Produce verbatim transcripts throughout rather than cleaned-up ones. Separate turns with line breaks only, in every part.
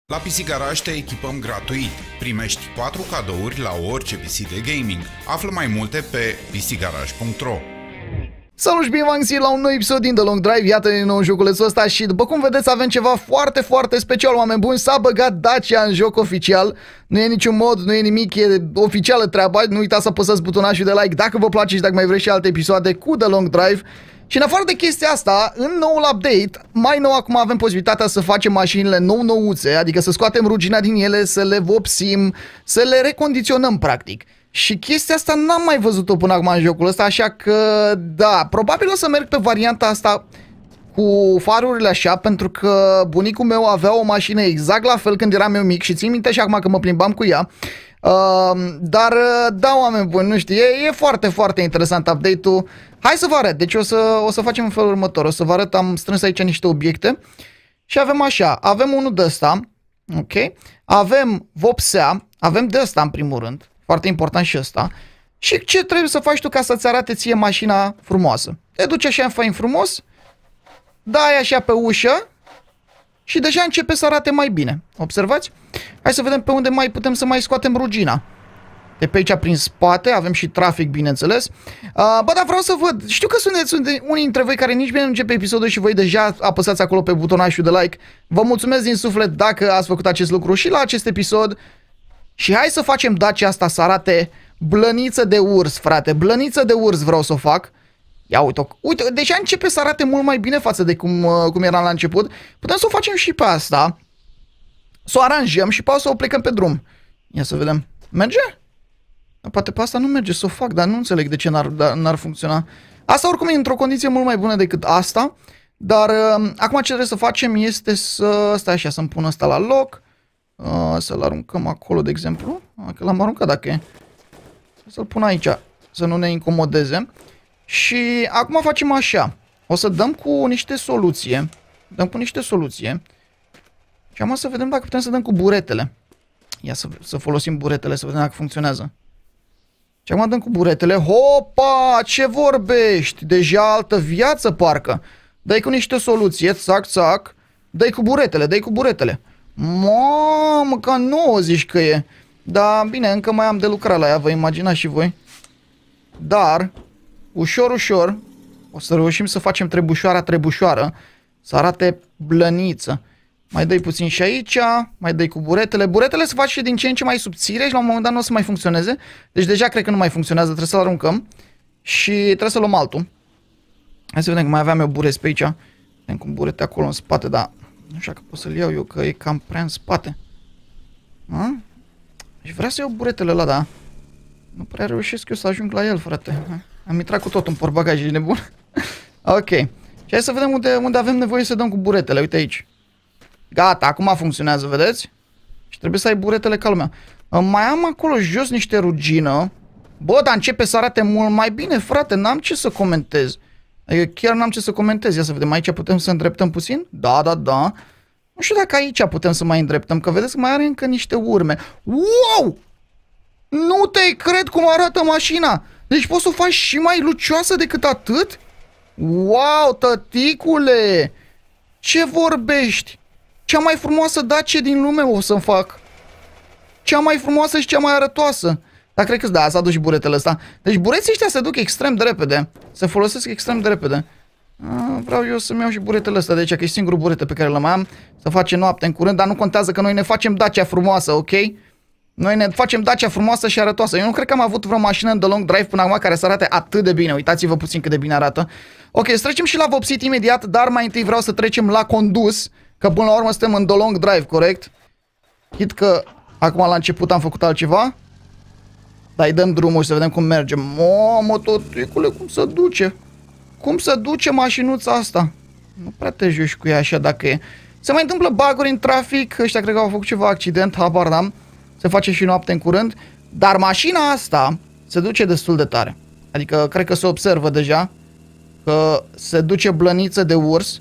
La P C Garage te echipăm gratuit. Primești patru cadouri la orice P C de gaming. Află mai multe pe p c garage punct r o.
Salut și bine v-am găsit la un nou episod din The Long Drive. Iată din nou în joculețul ăsta și după cum vedeți avem ceva foarte, foarte special, oameni buni. S-a băgat Dacia în joc oficial. Nu e niciun mod, nu e nimic, e oficială treaba. Nu uitați să apăsați butonașul de like dacă vă place și dacă mai vreți și alte episoade cu The Long Drive. Și în afară de chestia asta, în noul update, mai nou acum avem posibilitatea să facem mașinile nou-nouțe, adică să scoatem rugina din ele, să le vopsim, să le recondiționăm practic. Și chestia asta n-am mai văzut-o până acum în jocul ăsta, așa că da, probabil o să merg pe varianta asta cu farurile așa, pentru că bunicul meu avea o mașină exact la fel când eram eu mic și țin minte și acum că mă plimbam cu ea. Uh, dar da, oameni buni, nu știu, e, e foarte, foarte interesant update-ul. Hai să vă arăt, deci o să, o să facem în felul următor. O să vă arăt, am strâns aici niște obiecte și avem așa, avem unul de ăsta, ok? Avem vopsea, avem de ăsta în primul rând, foarte important și ăsta. Și ce trebuie să faci tu ca să-ți arate ție mașina frumoasă? Te duci așa în fain frumos, dai așa pe ușă și deja începe să arate mai bine. Observați? Hai să vedem pe unde mai putem să mai scoatem rugina. De pe aici prin spate, avem și trafic, bineînțeles. Uh, bă, dar vreau să văd, știu că sunteți unii dintre voi care nici bine nu începe episodul și voi deja apăsați acolo pe butonașul de like. Vă mulțumesc din suflet dacă ați făcut acest lucru și la acest episod. Și hai să facem Dacia asta să arate blăniță de urs, frate. Blăniță de urs vreau să o fac. Ia uite-o, uite, deja începe să arate mult mai bine față de cum, uh, cum era la început. Putem să o facem și pe asta. Să o aranjăm și poate să o plecăm pe drum. Ia să vedem. Merge? Poate pe asta nu merge să o fac, dar nu înțeleg de ce n-ar funcționa. Asta oricum e într-o condiție mult mai bună decât asta. Dar uh, acum ce trebuie să facem este să... Stai așa, să-mi pun ăsta la loc. Uh, să-l aruncăm acolo, de exemplu. Uh, că l-am aruncat dacă e. Să-l pun aici, să nu ne incomodeze. Și acum facem așa. O să dăm cu niște soluție. Dăm cu niște soluție. Și acum să vedem dacă putem să dăm cu buretele. Ia să, să folosim buretele, să vedem dacă funcționează. Și acum dăm cu buretele. Hopa! Ce vorbești? Deja altă viață, parcă. Dai cu niște soluție, țac, țac. Dai cu buretele, dai cu buretele. Mamă, ca nouă zici că e. Dar bine, încă mai am de lucrat la ea, vă imaginați și voi. Dar, ușor, ușor, o să reușim să facem trebușoara, trebușoară. Să arate blăniță. Mai dai puțin și aici, mai dai cu buretele. Buretele se face din ce în ce mai subțire și la un moment dat nu o să mai funcționeze. Deci deja cred că nu mai funcționează, trebuie să-l aruncăm. Și trebuie să luăm altul. Hai să vedem că mai aveam eu burete pe aici. Vedem cu burete acolo în spate, dar nu știu că pot să-l iau eu, că e cam prea în spate. A? Și vreau să iau buretele ăla, da. Nu prea reușesc eu să ajung la el, frate. Am intrat cu tot în portbagaj, e nebun. Ok. Și hai să vedem unde, unde avem nevoie să dăm cu buretele. Uite aici. Gata, acum funcționează, vedeți? Și trebuie să ai buretele ca lumea. Mai am acolo jos niște rugină. Bă, dar începe să arate mult mai bine, frate. N-am ce să comentez. Adică chiar n-am ce să comentez. Ia să vedem, aici putem să îndreptăm puțin? Da, da, da. Nu știu dacă aici putem să mai îndreptăm, că vedeți că mai are încă niște urme. Wow! Nu te cred cum arată mașina. Deci poți să o faci și mai lucioasă decât atât? Wow, tăticule! Ce vorbești? Cea mai frumoasă Dacia din lume o să-mi fac. Cea mai frumoasă și cea mai arătoasă. Dar cred că da, s-a dus și buretele ăsta. Deci bureții ăștia se duc extrem de repede. Se folosesc extrem de repede. A, vreau eu să-mi iau și buretele ăsta de aici, că e singurul burete pe care l mai am. Să face noapte în curând, dar nu contează că noi ne facem Dacia frumoasă, ok? Noi ne facem Dacia frumoasă și arătoasă. Eu nu cred că am avut vreo mașină în The Long Drive până acum care să arate atât de bine. Uitați-vă puțin cât de bine arată. Ok, să trecem și la vopsit imediat, dar mai întâi vreau să trecem la condus. Că până la urmă suntem în The Long Drive, corect? Chit că acum la început am făcut altceva. Dar îi dăm drumul și să vedem cum merge. Mamă, tăticule, cum se duce? Cum se duce mașinuța asta? Nu prea te joci cu ea așa dacă e. Se mai întâmplă bug-uri în trafic. Ăștia cred că au făcut ceva accident, habar n-am. Se face și noapte în curând. Dar mașina asta se duce destul de tare. Adică cred că se observă deja că se duce blăniță de urs.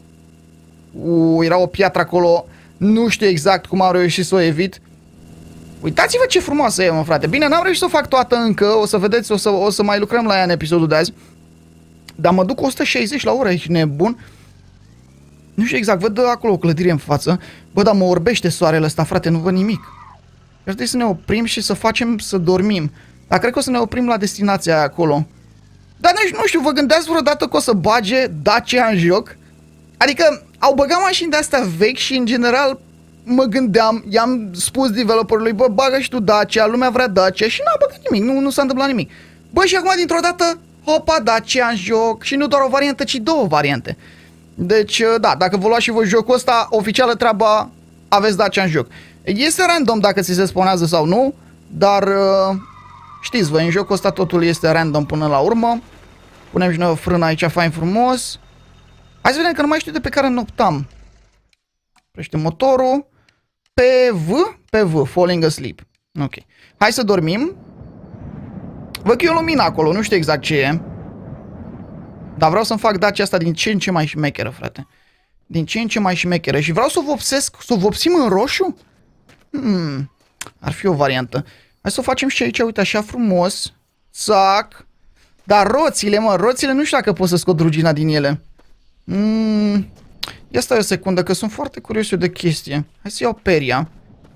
U, era o piatră acolo. Nu știu exact cum am reușit să o evit. Uitați-vă ce frumoasă e, mă, frate. Bine, n-am reușit să o fac toată încă. O să vedeți, o să, o să mai lucrăm la ea în episodul de azi. Dar mă duc o sută șaizeci la oră, ești nebun. Nu știu exact, văd acolo o clădire în față. Bă, dar mă orbește soarele ăsta, frate, nu văd nimic. Ar trebui să ne oprim și să facem să dormim. Dar cred că o să ne oprim la destinația aia acolo. Dar nu știu, vă gândeați vreodată că o să bage Dacia în joc? Adică au băgat mașini de-astea vechi și în general mă gândeam, i-am spus developerului, bă, bagă și tu Dacia, lumea vrea Dacia și n-a băgat nimic, nu, nu s-a întâmplat nimic. Bă, și acum dintr-o dată, hopa, Dacia în joc și nu doar o variantă, ci două variante. Deci, da, dacă vă luați și voi jocul ăsta, oficială treaba, aveți Dacia în joc. Este random dacă ți se spawnează sau nu, dar știți voi, în jocul ăsta totul este random până la urmă. Punem și noi o frână aici, fain frumos. Hai să vedem că nu mai știu de pe care noptam. Prește motorul. Pe V? Pe V, falling asleep. Ok. Hai să dormim. Văd că e o lumină acolo, nu știu exact ce e. Dar vreau să-mi fac Dacia asta din ce în ce mai șmecheră, frate. Din ce în ce mai șmecheră. Și vreau să o vopsesc, să o vopsim în roșu? Hmm, ar fi o variantă. Hai să o facem și aici, uite, așa frumos. Țac. Dar roțile, mă, roțile nu știu dacă pot să scot rugina din ele. Hmm, ia stai o secundă, că sunt foarte curios eu de chestie. Hai să iau peria.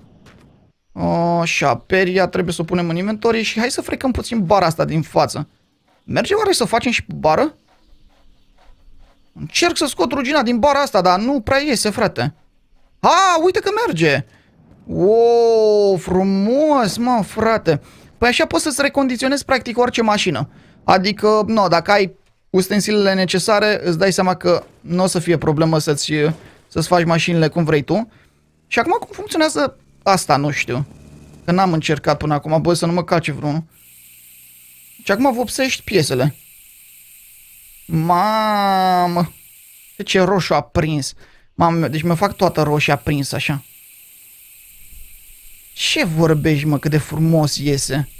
Așa, peria trebuie să o punem în inventorie și hai să frecăm puțin bara asta din față. Merge oare să o facem și bară? Încerc să scot rugina din bara asta, dar nu prea iese, frate. A, uite că merge. O, frumos, mă, frate. Păi așa poți să-ți recondiționezi practic orice mașină. Adică, nu, dacă ai ustensilele necesare, îți dai seama că nu o să fie problemă să-ți să-ți faci mașinile cum vrei tu. Și acum cum funcționează asta, nu știu. Că n-am încercat până acum, bă, să nu mă calce vreunul. Și acum vopsești piesele. Mamă! De ce roșu a prins? Mamă, deci mă fac toată roșia prins așa. Ce vorbești, mă, cât de frumos iese?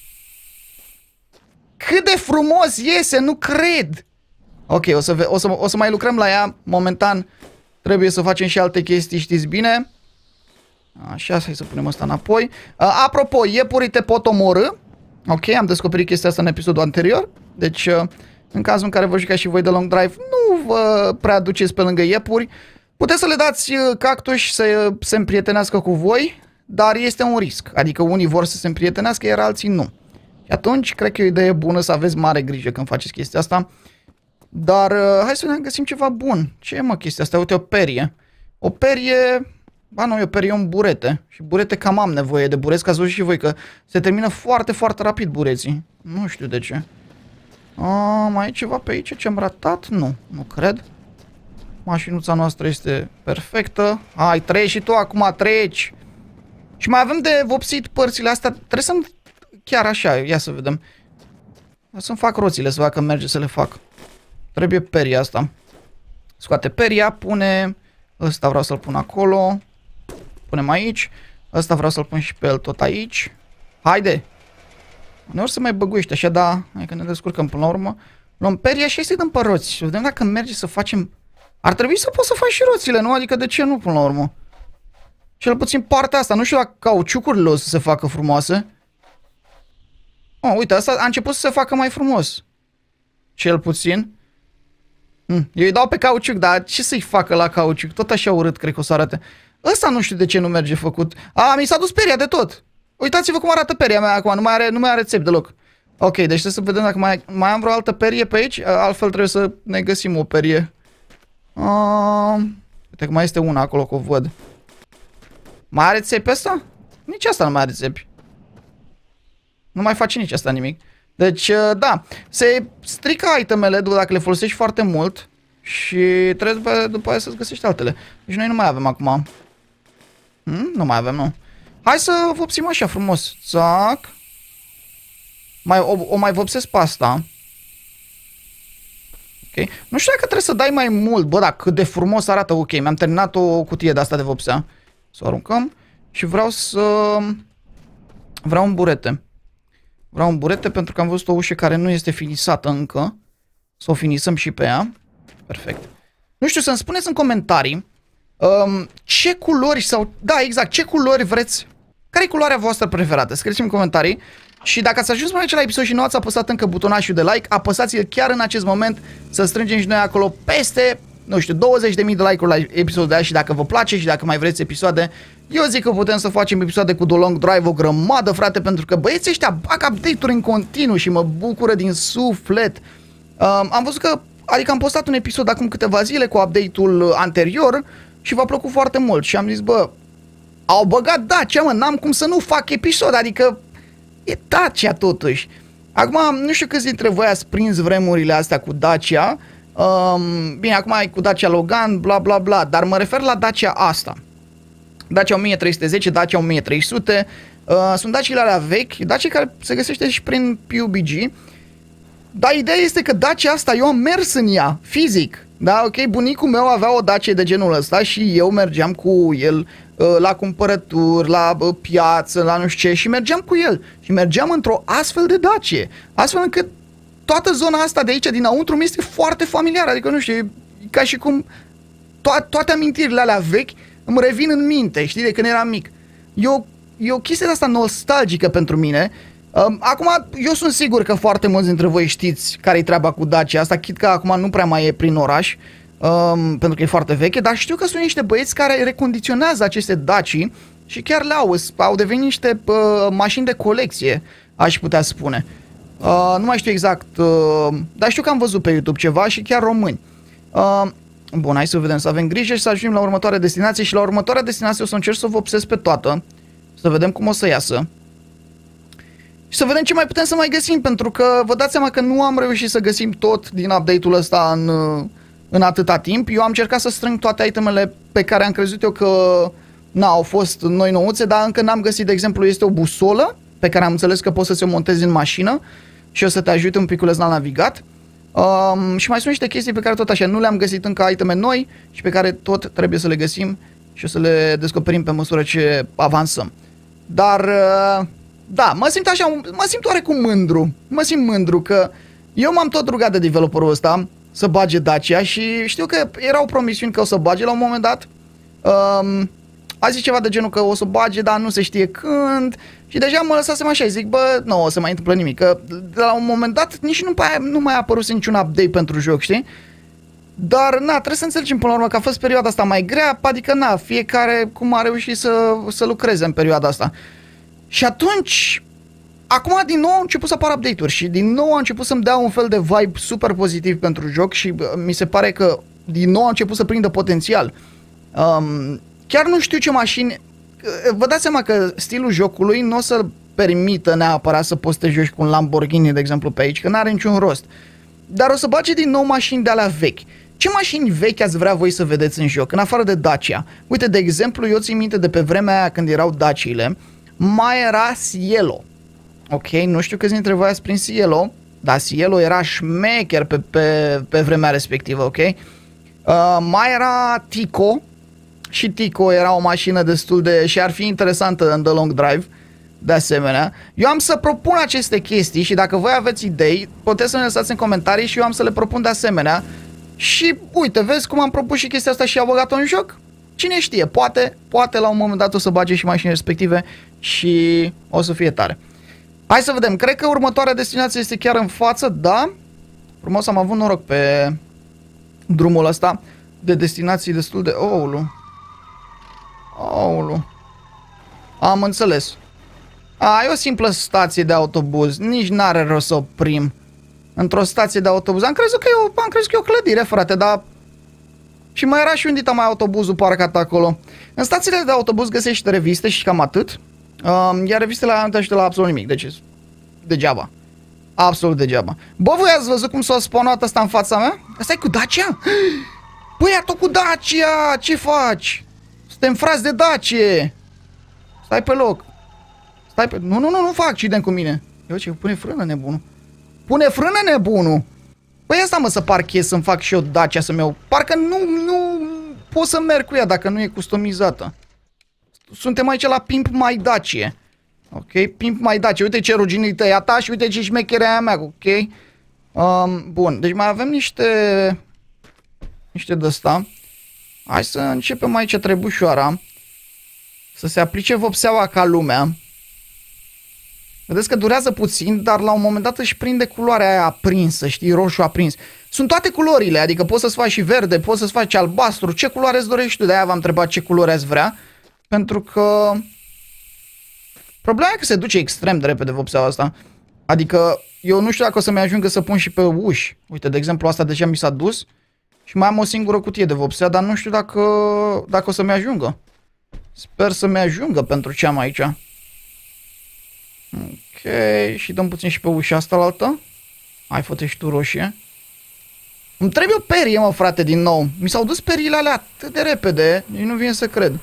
Cât de frumos iese, nu cred! Ok, o să, o, să, o să mai lucrăm la ea. Momentan trebuie să facem și alte chestii, știți bine. Așa, hai să punem asta înapoi. uh, Apropo, iepurii te pot omorâ. Ok, am descoperit chestia asta în episodul anterior. Deci, uh, în cazul în care vă jucați și voi de long drive, nu vă prea duceți pe lângă iepuri. Puteți să le dați cactuși să se împrietenească cu voi, dar este un risc. Adică unii vor să se împrietenească, iar alții nu. Și atunci, cred că e o idee bună să aveți mare grijă când faceți chestia asta. Dar, uh, hai să ne găsim ceva bun. Ce e, mă, chestia asta? Uite, o perie. O perie... Ba nu, e o perie, un burete. Și burete cam am nevoie de bureți, ca să văd și voi că se termină foarte, foarte rapid bureții. Nu știu de ce. A, mai e ceva pe aici ce am ratat? Nu, nu cred. Mașinuța noastră este perfectă. Hai, treci și tu acum, treci. Și mai avem de vopsit părțile astea. Trebuie să-mi... Chiar așa, ia să vedem. Să-mi fac roțile, să vadă că merge să le fac. Trebuie peria asta. Scoate peria, pune... Ăsta vreau să-l pun acolo. Punem aici. Ăsta vreau să-l pun și pe el tot aici. Haide! Uneori se mai băguiește așa, dar hai că ne descurcăm până la urmă. Luăm peria și să-i dăm pe roți. Și vedem dacă merge să facem... Ar trebui să poți să faci și roțile, nu? Adică de ce nu până la urmă? Cel puțin partea asta. Nu știu dacă cauciucurile o să se facă frumoase. Oh, uite, asta a început să se facă mai frumos. Cel puțin. Hm, eu îi dau pe cauciuc, dar ce să-i facă la cauciuc? Tot așa urât, cred că o să arate. Ăsta nu știu de ce nu merge făcut. A, mi s-a dus peria de tot. Uitați-vă cum arată peria mea acum. Nu mai are, nu mai are țep deloc. Ok, deci trebuie să vedem dacă mai, mai am vreo altă perie pe aici. Altfel trebuie să ne găsim o perie. Uh, uite că mai este una acolo, că o văd. Mai are țepi ăsta? Nici asta nu mai are țepi. Nu mai face nici asta nimic. Deci, da, se strică itemele dacă le folosești foarte mult și trebuie după aia să-ți găsești altele. Deci noi nu mai avem acum. Hmm? Nu mai avem, nu. Hai să vopsim așa frumos. Țac. Mai, o, o mai vopsesc pe asta. Ok. Nu știu dacă trebuie să dai mai mult. Bă, da, cât de frumos arată. Ok, mi-am terminat o cutie de asta de vopsea. Să o aruncăm. Și vreau să... Vreau un burete. Vreau un burete pentru că am văzut o ușă care nu este finisată încă. Să o finisăm și pe ea. Perfect. Nu știu, să-mi spuneți în comentarii um, ce culori sau... Da, exact, ce culori vreți... Care e culoarea voastră preferată? Scrieți-mi în comentarii. Și dacă ați ajuns până aici la episod și nu ați apăsat încă butonașul de like, apăsați-l chiar în acest moment să strângem și noi acolo peste nu știu, douăzeci de mii de like-uri la episodul de azi și dacă vă place și dacă mai vreți episoade, eu zic că putem să facem episoade cu The Long Drive o grămadă, frate, pentru că băieții ăștia bag update-uri în continuu și mă bucură din suflet. Um, am văzut că, adică am postat un episod acum câteva zile cu update-ul anterior și v-a plăcut foarte mult și am zis, bă, au băgat Dacia, mă, n-am cum să nu fac episod, adică e Dacia totuși. Acum, nu știu câți dintre voi ați prins vremurile astea cu Dacia. Um, bine, acum ai cu Dacia Logan, bla bla bla, dar mă refer la Dacia asta. Dacia o mie trei sute zece, Dacia o mie trei sute, uh, sunt Daciile alea vechi, Dacia care se găsește și prin P U B G. Dar ideea este că Dacia asta, eu am mers în ea, fizic. Da, ok, bunicul meu avea o Dacia de genul ăsta și eu mergeam cu el uh, la cumpărături, la uh, piață, la nu știu ce și mergeam cu el. Și mergeam într-o astfel de Dacia, astfel încât toată zona asta de aici, dinăuntru, mi este foarte familiară. Adică, nu știu, e ca și cum to- toate amintirile alea vechi îmi revin în minte, știi, de când eram mic. E o, e o chestie de asta nostalgică pentru mine. Um, acum, eu sunt sigur că foarte mulți dintre voi știți care-i treaba cu Dacia asta, chit că acum nu prea mai e prin oraș, um, pentru că e foarte veche, dar știu că sunt niște băieți care recondiționează aceste Dacii și chiar le au, au devenit niște uh, mașini de colecție, aș putea spune. Uh, nu mai știu exact, uh, dar știu că am văzut pe YouTube ceva și chiar români. Uh, bun, hai să vedem, să avem grijă și să ajungem la următoarea destinație și la următoarea destinație o să încerc să vă obsesc pe toată, să vedem cum o să iasă. Și să vedem ce mai putem să mai găsim, pentru că vă dați seama că nu am reușit să găsim tot din update-ul ăsta în, în atâta timp. Eu am încercat să strâng toate itemele pe care am crezut eu că na, au fost noi nouțe, dar încă n-am găsit, de exemplu, este o busolă pe care am înțeles că poți să ți-o montezi în mașină și o să te ajute un piculeț la navigat. Um, și mai sunt niște chestii pe care tot așa nu le-am găsit încă, iteme noi și pe care tot trebuie să le găsim și o să le descoperim pe măsură ce avansăm. Dar... Uh, Da, mă simt așa, mă simt oarecum mândru, mă simt mândru că eu m-am tot rugat de developerul ăsta să bage Dacia și știu că erau promisiuni că o să bage la un moment dat. Um, a zis ceva de genul că o să bage, dar nu se știe când și deja mă lăsasem așa și zic, bă, nu o să mai întâmplă nimic, că de la un moment dat nici nu, nu mai a apărut niciun update pentru joc, știi? Dar, na, trebuie să înțelegem până la urmă că a fost perioada asta mai grea, adică, na, fiecare cum a reușit să, să lucreze în perioada asta. Și atunci, acum din nou au început să apară update-uri și din nou a început să-mi dea un fel de vibe super pozitiv pentru joc și mi se pare că din nou a început să prindă potențial. Um, chiar nu știu ce mașini... Vă dați seama că stilul jocului nu o să permită neapărat să poți să te joci cu un Lamborghini, de exemplu, pe aici, că n-are niciun rost. Dar o să bage din nou mașini de alea vechi. Ce mașini vechi ați vrea voi să vedeți în joc, în afară de Dacia? Uite, de exemplu, eu țin minte de pe vremea aia când erau Daciile, mai era Cielo. Ok, nu știu câți dintre voi ați prins Cielo, dar Cielo era șmecher pe, pe, pe vremea respectivă, ok? Uh, mai era Tico și Tico era o mașină destul de... și ar fi interesantă în The Long Drive, de asemenea. Eu am să propun aceste chestii și dacă voi aveți idei, puteți să ne lăsați în comentarii și eu am să le propun de asemenea. Și uite, vezi cum am propus și chestia asta și am băgat-o în joc? Cine știe, poate, poate la un moment dat o să bage și mașini respective și o să fie tare. Hai să vedem, cred că următoarea destinație este chiar în față, da? Frumos, am avut noroc pe drumul ăsta de destinații destul de... Oulu. Oulu. Am înțeles. A, e o simplă stație de autobuz, nici n-are rost să oprim într-o stație de autobuz. Am crezut că e o, am crezut că e o clădire, frate, dar... Și mai era și un dita mai autobuzul parcat acolo. În stațiile de autobuz găsești reviste și cam atât. Um, iar revistele nu te ajută la absolut nimic. Deci, degeaba. Absolut degeaba. Bă, voi ați văzut cum s-a spawnat asta în fața mea? Asta e cu Dacia? Băi, ia tot cu Dacia! Ce faci? Suntem frați de Dacia! Stai pe loc. Stai pe... Nu, nu, nu, nu fac accident cu mine. Eu ce, pune frână, nebunul. Pune frână, nebunul! Păi asta, mă, să parchez, să-mi fac și eu Dacia să-mi iau. Parcă nu, nu pot să merg cu ea dacă nu e customizată. Suntem aici la Pimp My Dacia. Ok? Pimp My Dacia. Uite ce ruginită e a ta și uite ce șmecherea aia mea, ok? Um, bun, deci mai avem niște... Niște de-asta. Hai să începem aici trebușoara. Să se aplice vopseaua ca lumea. Vedeți că durează puțin, dar la un moment dat își prinde culoarea aia aprinsă, știi, roșu aprins. sunt toate culorile, adică poți să-ți faci și verde, poți să-ți faci albastru, ce culoare îți dorești tu, de-aia v-am întrebat ce culoare ați vrea, pentru că problema e că se duce extrem de repede vopseaua asta, adică eu nu știu dacă o să-mi ajungă să pun și pe uși, uite, de exemplu, asta deja mi s-a dus și mai am o singură cutie de vopsea, dar nu știu dacă, dacă o să-mi ajungă, sper să-mi ajungă pentru ce am aici. Ok, și dăm puțin și pe ușa asta la altă. Hai, fă-te și tu roșie. Îmi trebuie o perie, mă, frate, din nou. Mi s-au dus periile alea atât de repede, nici nu vine să cred.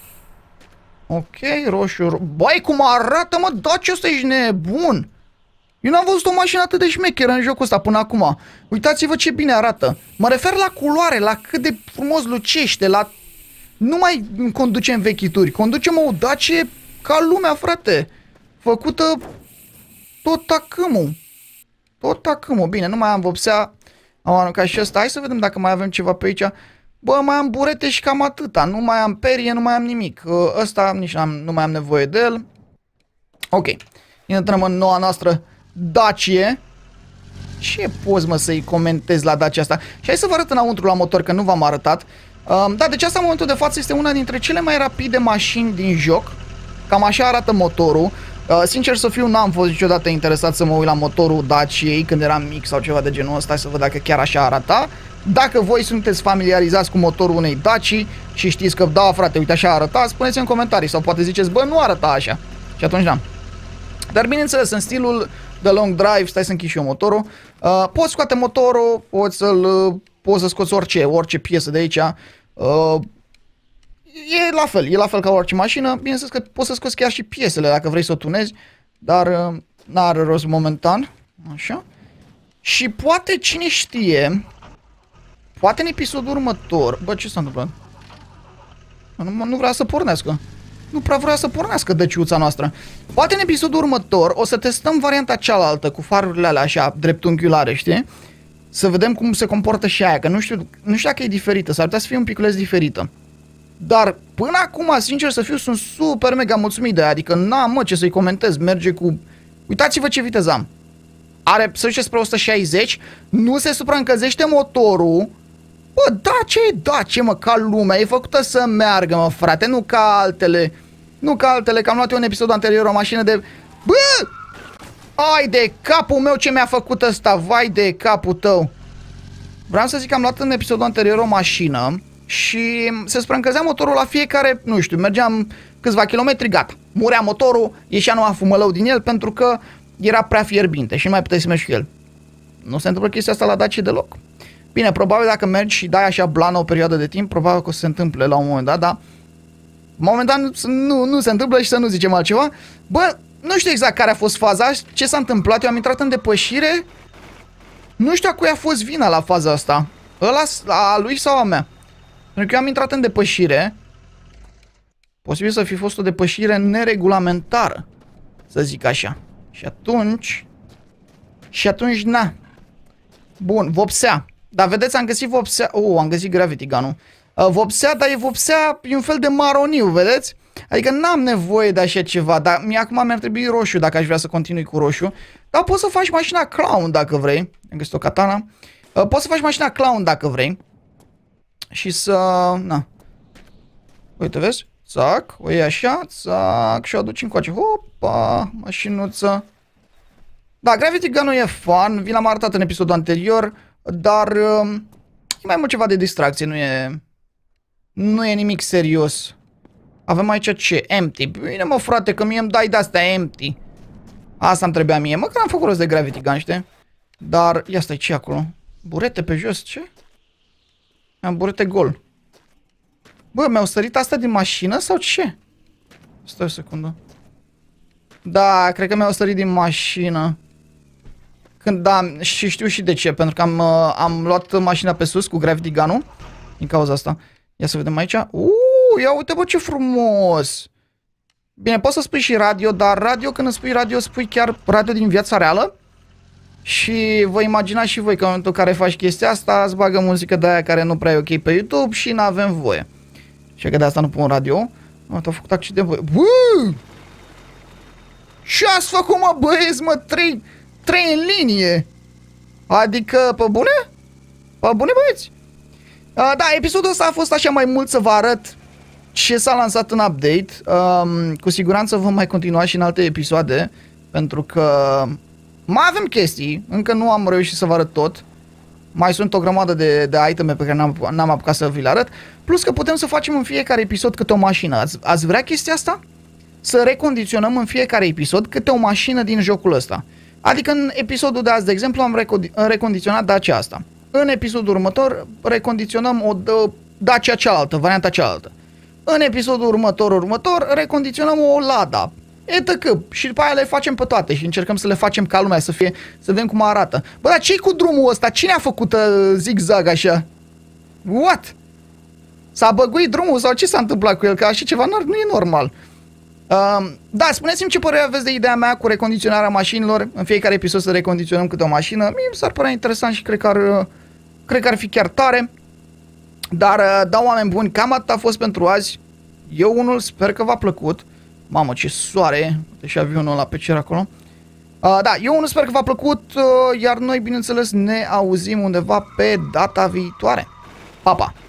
Ok, roșu, ro băi, cum arată, mă, da, ce ăsta ești nebun. Eu n-am văzut o mașină atât de șmecheră în jocul ăsta până acum. Uitați-vă ce bine arată. Mă refer la culoare, la cât de frumos lucește, la... Nu mai conducem vechituri, conducem o Dacie ca lumea, frate. Făcută tot tacâmul. Tot tacâmul. Bine, nu mai am vopsea. Am aruncat și ăsta. Hai să vedem dacă mai avem ceva pe aici. Bă, mai am burete și cam atâta. Nu mai am perie, nu mai am nimic. Ăsta nici am, nu mai am nevoie de el. Ok. Intrăm în noua noastră Dacie. Ce poți, mă, să-i comentez la Dacia asta? Și hai să vă arăt înăuntru la motor, că nu v-am arătat. Um, da, deci asta în momentul de față este una dintre cele mai rapide mașini din joc. Cam așa arată motorul. Uh, sincer să fiu, n-am fost niciodată interesat să mă uit la motorul Daciei când eram mic sau ceva de genul ăsta, să văd dacă chiar așa arata. Dacă voi sunteți familiarizați cu motorul unei Daci și știți că, da, frate, uite așa arăta, spuneți în comentarii sau poate ziceți, bă, nu arăta așa. Și atunci da. Dar bineînțeles, în stilul de long drive, stai să închid și eu motorul, uh, poți scoate motorul, poți să-l, uh, poți să scoți orice, orice piesă de aici. Uh, E la fel, e la fel ca orice mașină. Bineînțeles că poți să scoți chiar și piesele dacă vrei să o tunezi, dar uh, n-are rost momentan. Așa. Și poate, cine știe, poate în episodul următor... Bă, ce s-a întâmplat? Nu, nu vrea să pornească. Nu prea vrea să pornească dăciuța noastră. Poate în episodul următor o să testăm varianta cealaltă cu farurile alea așa dreptunghiulare, știi? Să vedem cum se comportă și aia, că nu știu, nu știu dacă e diferită, s-ar putea să fie un piculeț diferită. Dar până acum, sincer să fiu, sunt super mega mulțumit de aia, adică n-am, mă, ce să-i comentez, merge cu... Uitați-vă ce viteză am. Are, să duce spre o sută șaizeci, nu se supraîncălzește motorul. Bă, da, ce e, da, ce, mă, ca lumea, e făcută să meargă, mă, frate, nu ca altele. Nu ca altele, că am luat eu în episodul anterior o mașină de... Bă! Ai de capul meu ce mi-a făcut ăsta, vai de capul tău. Vreau să zic că am luat în episodul anterior o mașină și se supraîncălzea motorul la fiecare, nu știu, mergeam câțiva kilometri, gata. Murea motorul, ieșea numai fumălău din el pentru că era prea fierbinte și nu mai puteai să mergi cu el. Nu se întâmplă chestia asta la Dacia deloc. Bine, probabil dacă mergi și dai așa blană o perioadă de timp, probabil că o să se întâmple la un moment dat, dar momentan nu, nu se întâmplă și să nu zicem altceva. Bă, nu știu exact care a fost faza, ce s-a întâmplat, eu am intrat în depășire, nu știu a cui a fost vina la faza asta, ăla, a lui sau a mea. Pentru că eu am intrat în depășire, posibil să fi fost o depășire neregulamentară, să zic așa. Și atunci, și atunci, na. Bun, vopsea. Dar vedeți, am găsit vopsea, oh, am găsit gravity gun-ul. Uh, vopsea, dar e vopsea, e un fel de maroniu, vedeți? Adică n-am nevoie de așa ceva, dar mie acum mi-ar trebui roșu dacă aș vrea să continui cu roșu. Dar poți să faci mașina clown dacă vrei. Am găsit o katana. Uh, poți să faci mașina clown dacă vrei. Și să... na. Uite, vezi? Țac, o iei așa, țac, și o aduci încoace. Hopa, mașinuță. Da, gravity gun-ul e fun, vi l-am arătat în episodul anterior, dar uh, e mai mult ceva de distracție, nu e... Nu e nimic serios. Avem aici ce? Empty. Bine, mă, frate, că mie îmi dai de-astea empty. Asta îmi trebuia mie. Măcar am făcut rost de gravity gun, știi? Dar, ia stai, ce acolo? Burete pe jos, ce? Am burete gol. Bă, mi-au sărit asta din mașină sau ce? Stai o secundă. Da, cred că mi-au sărit din mașină. Când, da, și știu și de ce. Pentru că am, am luat mașina pe sus cu gravity gun-ul. Din cauza asta. Ia să vedem aici. Uuu, ia uite, bă, ce frumos. Bine, poți să spui și radio, dar radio, când îți spui radio, spui chiar radio din viața reală. Și vă imaginați și voi că în momentul în care faci chestia asta, îți bagă muzică de aia care nu prea e ok pe YouTube și n-avem voie. Și că de asta nu pun radio. Am tot făcut accident, bă. Bă! Ce ați făcut, mă, băieți, mă, trei, trei în linie? Adică, pe bune? Pa, bune băieți! Uh, da, episodul ăsta a fost așa mai mult să vă arăt ce s-a lansat în update. Uh, cu siguranță vom mai continua și în alte episoade, pentru că mai avem chestii, încă nu am reușit să vă arăt tot. Mai sunt o grămadă de, de iteme pe care n-am, n-am apucat să vi le arăt. Plus că putem să facem în fiecare episod câte o mașină. Ați, ați vrea chestia asta? Să recondiționăm în fiecare episod câte o mașină din jocul ăsta. Adică în episodul de azi, de exemplu, am recondiționat Dacia asta. În episodul următor recondiționăm o Dacia cealaltă, varianta cealaltă. În episodul următor, următor, recondiționăm o Lada. etc. Și după aia le facem pe toate și încercăm să le facem ca lumea, să fie, să vedem cum arată. Bă, dar ce-i cu drumul ăsta? Cine a făcut uh, zigzag așa? What? S-a băguit drumul sau ce s-a întâmplat cu el? Că așa ceva nu e normal. Uh, da, spuneți-mi ce părere aveți de ideea mea cu recondiționarea mașinilor. În fiecare episod să recondiționăm câte o mașină. Mie mi s-ar părea interesant și cred că ar, uh, cred că ar fi chiar tare. Dar, uh, da, oameni buni, cam atât a fost pentru azi. Eu unul sper că v-a plăcut. Mamă, ce soare, și avionul ăla pe cer acolo. Uh, da, eu unul sper că v-a plăcut, uh, iar noi, bineînțeles, ne auzim undeva pe data viitoare. Pa, pa!